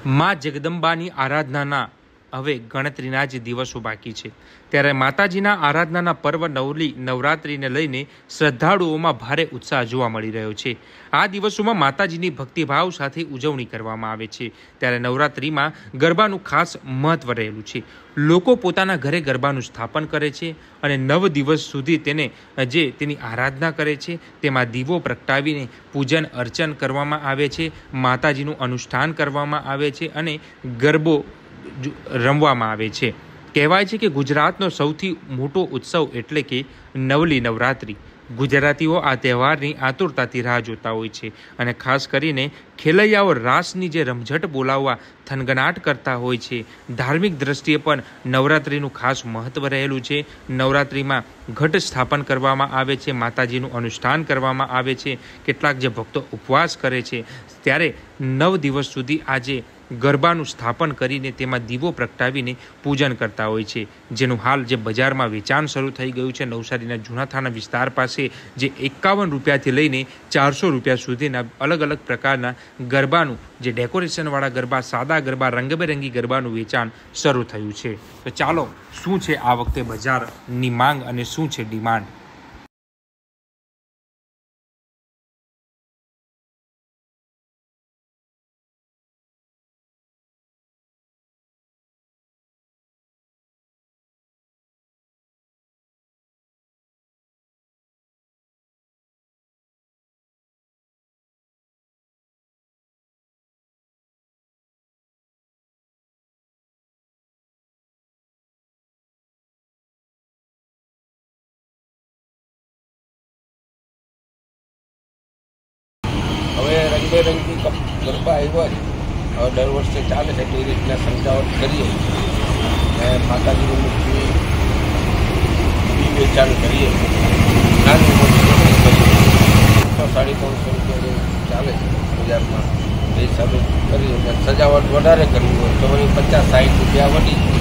માં જગદંબાની આરાધનાના હવે ગણતરીના જ દિવસો બાકી છે, ત્યારે માતાજીના આરાધનાના પર્વ નવલી નવરાત્રિને લઈને શ્રદ્ધાળુઓમાં ભારે ઉત્સાહ જોવા મળી રહ્યો છે। આ દિવસોમાં માતાજીની ભક્તિભાવ સાથે ઉજવણી કરવામાં આવે છે, ત્યારે નવરાત્રિમાં ગરબાનું ખાસ મહત્વ રહેલું છે। લોકો પોતાના ઘરે ગરબાનું સ્થાપન કરે છે અને 9 દિવસ સુધી તેની આરાધના કરે છે। તેમાં દીવો પ્રગટાવીને પૂજન અર્ચન કરવામાં આવે છે, માતાજીનું અનુષ્ઠાન કરવામાં આવે છે અને ગરબો રમવામાં આવે છે। કહેવાય છે કે ગુજરાતનો સૌથી મોટો ઉત્સવ એટલે કે નવલી નવરાત્રિ। ગુજરાતીઓ આ તહેવારની આતુરતાથી રાહ જોતા હોય છે અને ખાસ કરીને ખેલૈયાઓ રાસની જે રમઝટ બોલાવવા થનગનાટ કરતા હોય છે। ધાર્મિક દ્રષ્ટિએ પણ નવરાત્રિનું ખાસ મહત્વ રહેલું છે। નવરાત્રિમાં ઘટ સ્થાપન કરવામાં આવે છે, માતાજીનું અનુષ્ઠાન કરવામાં આવે છે, કેટલાક જે ભક્તો ઉપવાસ કરે છે, ત્યારે 9 દિવસ સુધી આજે ગરબાનું સ્થાપન કરીને તેમાં દીવો પ્રગટાવીને પૂજન કરતા હોય છે, જેનું હાલ જે બજારમાં વેચાણ શરૂ થઈ ગયું છે। નવસારીના જૂના થાના વિસ્તાર પાસે જે 51 રૂપિયાથી લઈને 400 રૂપિયા સુધીના અલગ અલગ પ્રકારના ગરબાનું જે ડેકોરેશનવાળા ગરબા, સાદા ગરબા, રંગબેરંગી ગરબાનું વેચાણ શરૂ થયું છે। તો ચાલો, શું છે આ વખતે બજારની માંગ અને શું છે ડિમાન્ડ? હવે રંગબેરંગી ગરબા આવ્યા છે, હવે દર વર્ષે ચાલે છે, એ રીતના સજાવટ કરીએ અને માતાજીની મૂર્તિ વેચાણ કરીએ, નાની મોટી કરીએ, 300-350 રૂપિયા ચાલે છે બજારમાં। એ હિસાબે કરીએ, સજાવટ વધારે કરવી હોય તો વળી 50-60 રૂપિયા વધી